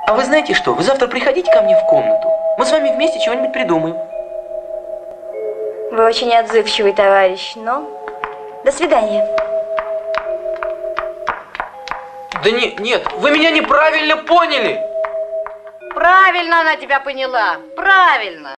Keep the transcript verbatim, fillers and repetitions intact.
А вы знаете что? Вы завтра приходите ко мне в комнату. Мы с вами вместе чего-нибудь придумаем. Вы очень отзывчивый товарищ, но до свидания. Да не, нет, вы меня неправильно поняли. Правильно она тебя поняла. Правильно.